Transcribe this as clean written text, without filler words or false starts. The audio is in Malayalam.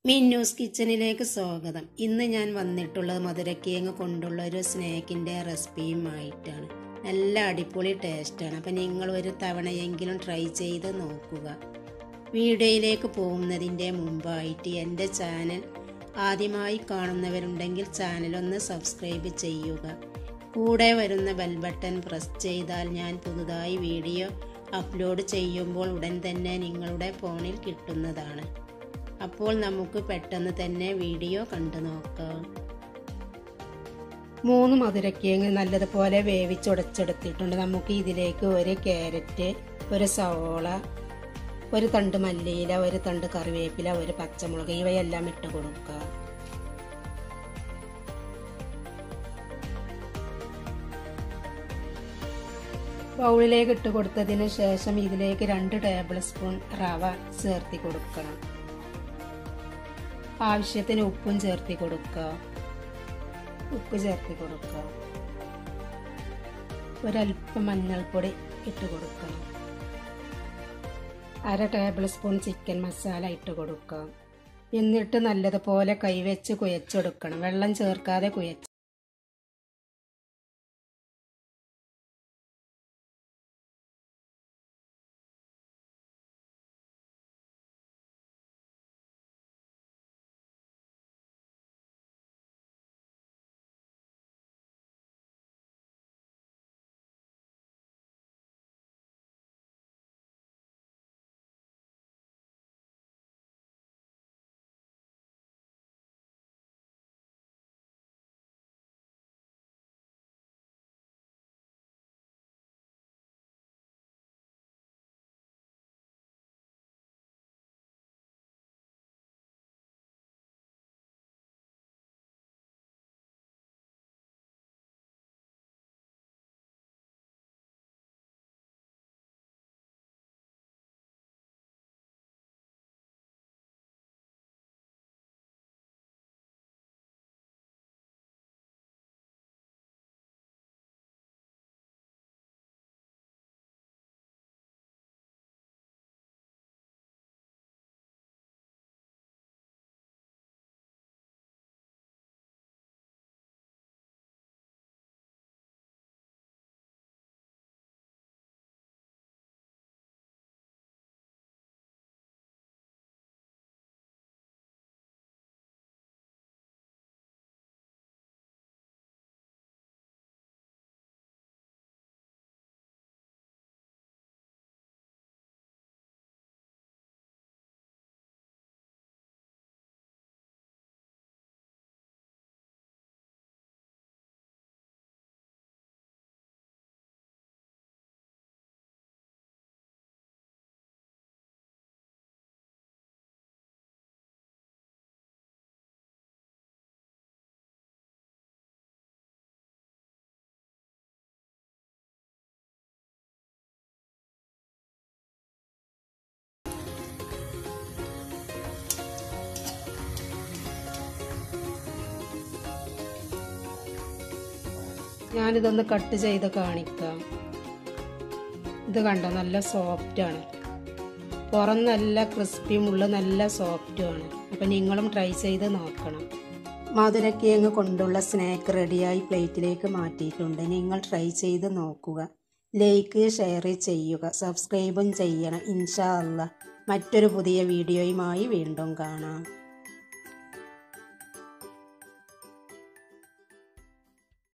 മിന്നൂസ് കിച്ചണിലേക്ക് സ്വാഗതം. ഇന്ന് ഞാൻ വന്നിട്ടുള്ളത് മധുരക്കിഴങ്ങ് കൊണ്ടുള്ള ഒരു സ്നാക്കിൻ്റെ റെസിപ്പിയുമായിട്ടാണ്. നല്ല അടിപൊളി ടേസ്റ്റാണ്. അപ്പം നിങ്ങൾ ഒരു തവണയെങ്കിലും ട്രൈ ചെയ്ത് നോക്കുക. വീഡിയോയിലേക്ക് പോകുന്നതിൻ്റെ മുമ്പായിട്ട് എൻ്റെ ചാനൽ ആദ്യമായി കാണുന്നവരുണ്ടെങ്കിൽ ചാനലൊന്ന് സബ്സ്ക്രൈബ് ചെയ്യുക. കൂടെ വരുന്ന ബെൽ ബട്ടൺ പ്രസ് ചെയ്താൽ ഞാൻ പുതുതായി വീഡിയോ അപ്ലോഡ് ചെയ്യുമ്പോൾ ഉടൻ തന്നെ നിങ്ങളുടെ ഫോണിൽ കിട്ടുന്നതാണ്. അപ്പോൾ നമുക്ക് പെട്ടെന്ന് തന്നെ വീഡിയോ കണ്ടു നോക്കാം. 3 മധുരക്കിഴങ്ങ് നല്ലതുപോലെ വേവിച്ചുടച്ചെടുത്തിട്ടുണ്ട്. നമുക്ക് ഇതിലേക്ക് ഒരു ക്യാരറ്റ്, ഒരു സവോള, ഒരു തണ്ട് മല്ലിയില, ഒരു തണ്ട് കറിവേപ്പില, ഒരു പച്ചമുളക് ഇവയെല്ലാം ഇട്ട് കൊടുക്കുക. ബൗളിലേക്ക് ഇട്ട് കൊടുത്തതിന് ശേഷം ഇതിലേക്ക് 2 ടേബിൾ സ്പൂൺ റവ ചേർത്തി കൊടുക്കണം. ആവശ്യത്തിന് ഉപ്പും ചേർത്തി കൊടുക്കുക. ഒരല്പം മഞ്ഞൾപ്പൊടി ഇട്ട് കൊടുക്കണം. 1/2 ടേബിൾ സ്പൂൺ ചിക്കൻ മസാല ഇട്ട് കൊടുക്കുക. എന്നിട്ട് നല്ലതുപോലെ കൈവച്ച് കുഴച്ചെടുക്കണം. വെള്ളം ചേർക്കാതെ കുഴച്ച് ഞാനിതൊന്ന് കട്ട് ചെയ്ത് കാണിക്കാം. ഇത് കണ്ടോ, നല്ല സോഫ്റ്റാണ്. പുറം നല്ല ക്രിസ്പിയും ഉള്ളിൽ നല്ല സോഫ്റ്റുമാണ്. അപ്പം നിങ്ങളും ട്രൈ ചെയ്ത് നോക്കണം. മധുരക്കിഴങ്ങ് കൊണ്ടുള്ള സ്നാക്ക് റെഡിയായി പ്ലേറ്റിലേക്ക് മാറ്റിയിട്ടുണ്ട്. നിങ്ങൾ ട്രൈ ചെയ്ത് നോക്കുക. ലൈക്ക്, ഷെയർ ചെയ്യുക, സബ്സ്ക്രൈബും ചെയ്യണം. ഇൻഷാ അല്ലാഹ് മറ്റൊരു പുതിയ വീഡിയോയുമായി വീണ്ടും കാണാം.